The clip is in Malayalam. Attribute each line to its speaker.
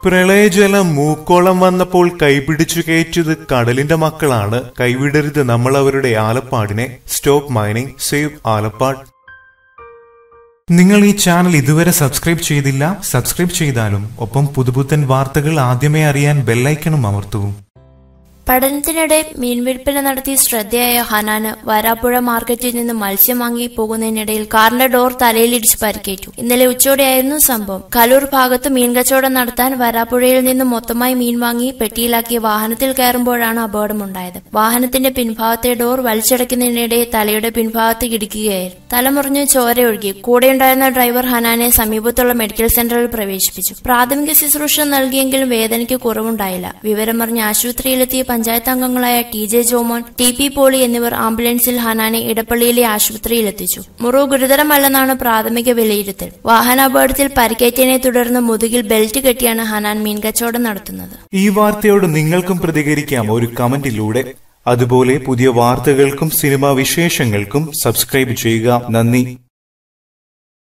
Speaker 1: പ്രളയജലം മൂക്കോളം വന്നപ്പോൾ കൈപിടിച്ചു കയറ്റിയത് കടലിന്റെ മക്കളാണ്. കൈവിടരുത് നമ്മൾ അവരുടെ ആലപ്പാടിനെ. Stop mining, save Alappad. നിങ്ങൾ ഈ ചാനൽ ഇതുവരെ സബ്സ്ക്രൈബ് ചെയ്തില്ല? സബ്സ്ക്രൈബ് ചെയ്താലും ഒപ്പം പുതുപുത്തൻ വാർത്തകൾ ആദ്യമേ അറിയാൻ ബെല്ലൈക്കണും അമർത്തൂ.
Speaker 2: പഠനത്തിനിടെ മീൻവിൽപ്പന നടത്തി ശ്രദ്ധയായ ഹനാന് വരാപ്പുഴ മാർക്കറ്റിൽ നിന്ന് മത്സ്യം വാങ്ങി പോകുന്നതിനിടയിൽ കാറിന്റെ ഡോർ തലയിലിടിച്ച് പരിക്കേറ്റു. ഇന്നലെ ഉച്ചയോടെയായിരുന്നു സംഭവം. കലൂർ ഭാഗത്ത് മീൻ കച്ചവടം നടത്താൻ വരാപ്പുഴയിൽ നിന്ന് മൊത്തമായി മീൻ വാങ്ങി പെട്ടിയിലാക്കിയ വാഹനത്തിൽ കയറുമ്പോഴാണ് അപകടമുണ്ടായത്. വാഹനത്തിന്റെ പിൻഭാഗത്തെ ഡോർ വലിച്ചടയ്ക്കുന്നതിനിടെ തലയുടെ പിൻഭാഗത്ത് ഇടിക്കുകയായിരുന്നു. തലമുറിഞ്ഞ് ചോരയൊഴുകി. കൂടെയുണ്ടായിരുന്ന ഡ്രൈവർ ഹനാനെ സമീപത്തുള്ള മെഡിക്കൽ സെന്ററിൽ പ്രവേശിപ്പിച്ചു. പ്രാഥമിക ശുശ്രൂഷ നൽകിയെങ്കിലും വേദനയ്ക്ക് കുറവുണ്ടായില്ല. വിവരമറിഞ്ഞ് ആശുപത്രിയിലെത്തിയ പഞ്ചായത്ത് അംഗങ്ങളായ TJ ജോമോൻ, TP പോളി എന്നിവർ ആംബുലൻസിൽ ഹനാനെ ഇടപ്പള്ളിയിലെ ആശുപത്രിയിലെത്തിച്ചു. മുറിവ് ഗുരുതരമല്ലെന്നാണ് പ്രാഥമിക വിലയിരുത്തൽ. വാഹനാപകടത്തിൽ പരിക്കേറ്റതിനെ തുടർന്ന് മുതുകിൽ ബെൽറ്റ് കെട്ടിയാണ് ഹനാൻ മീൻ കച്ചവടം നടത്തുന്നത്.
Speaker 1: ഈ വാർത്തയോട് നിങ്ങൾക്കും പ്രതികരിക്കാം ഒരു കമന്റിലൂടെ. അതുപോലെ പുതിയ വാർത്തകൾക്കും സിനിമാ വിശേഷങ്ങൾക്കും സബ്സ്ക്രൈബ് ചെയ്യുക. നന്ദി.